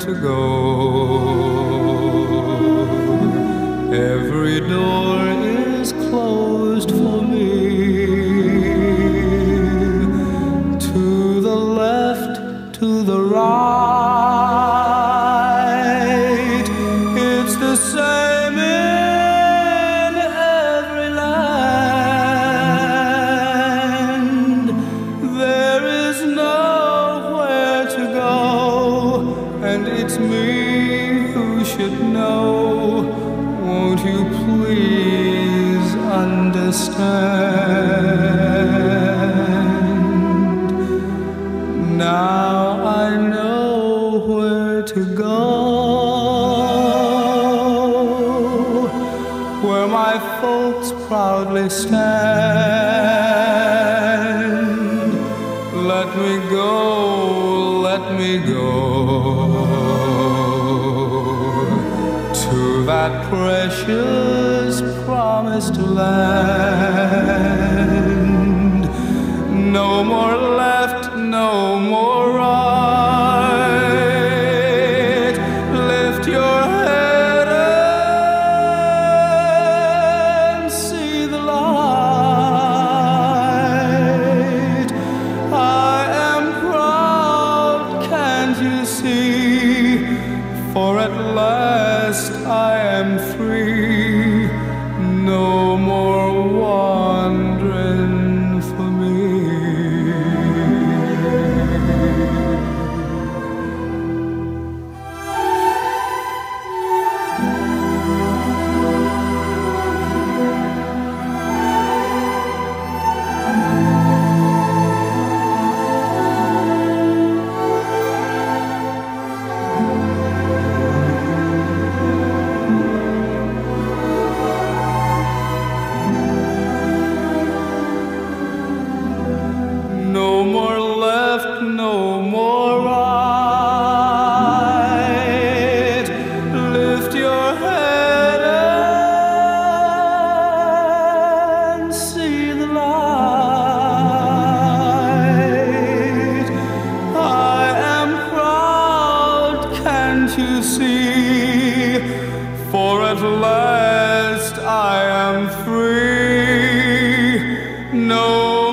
to go. Every door is closed for me. To the left, to the right, it's the same in every land. There is nowhere to go, and it's me who should know. Won't you please understand? Now I know where to go, where my folks proudly stand. Let me go, let me go to that precious promised land. No more left, no more right. Lift your head and see the light. I am proud, can't you see? For at last I am free. No more wandering for me. No more left, no more right. Lift your head and see the light. I am proud, can't you see? For at last I am free. No